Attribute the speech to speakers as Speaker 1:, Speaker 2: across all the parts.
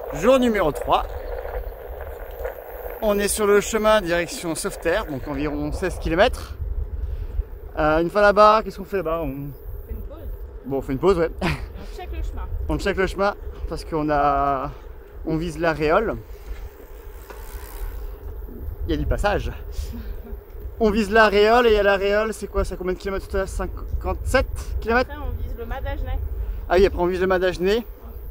Speaker 1: Jour numéro 3. On est sur le chemin direction Sauveterre, donc environ 16 km. Une fois là-bas, qu'est-ce qu'on fait là-bas?
Speaker 2: On fait une pause.
Speaker 1: Bon, on fait une pause, ouais.
Speaker 2: Et on check le chemin.
Speaker 1: On check le chemin parce on vise la Réole. Il y a du passage. On vise la Réole et à la Réole, c'est quoi? Ça combien de kilomètres tout à l'heure? 57 km?
Speaker 2: Après, on vise le Mât d'Agenais.
Speaker 1: Ah oui, après on vise le Mât d'Agenais.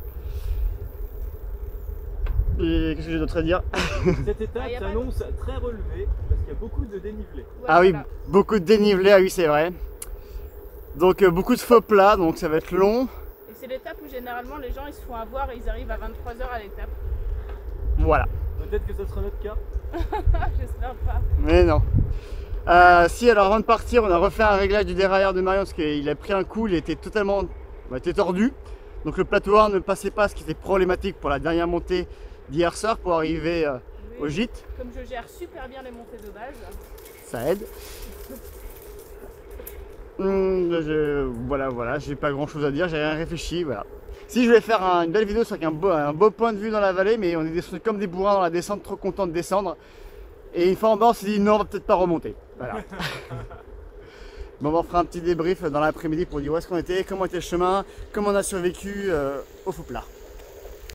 Speaker 1: Et qu'est-ce que j'ai d'autre à dire?
Speaker 3: Cette étape s'annonce très relevée parce qu'il y a beaucoup de dénivelé.
Speaker 2: Ouais,
Speaker 1: ah oui,
Speaker 2: voilà.
Speaker 1: beaucoup de dénivelé, ah oui c'est vrai. Donc beaucoup de faux plats, donc ça va être long.
Speaker 2: Et c'est l'étape où généralement les gens ils se font avoir et ils arrivent à 23 h à l'étape.
Speaker 1: Voilà.
Speaker 3: Peut-être que ce sera notre cas.
Speaker 2: J'espère pas.
Speaker 1: Mais non. Si, alors avant de partir, on a refait un réglage du dérailleur de Marion parce qu'il a pris un coup, il était totalement était tordu. Donc le plateau 1 ne passait pas, ce qui était problématique pour la dernière montée d'hier soir pour arriver
Speaker 2: Oui,
Speaker 1: au gîte.
Speaker 2: Comme je gère super bien les montées de base.
Speaker 1: Ça aide. Voilà, j'ai pas grand chose à dire, j'ai rien réfléchi, voilà. Si je vais faire une belle vidéo sur un beau point de vue dans la vallée, mais on est descendu comme des bourrins dans la descente, trop content de descendre. Et une fois en bas, on s'est dit non, on va peut-être pas remonter. Voilà. Bon, on fera un petit débrief dans l'après-midi pour dire où est-ce qu'on était, comment était le chemin, comment on a survécu au faux plat.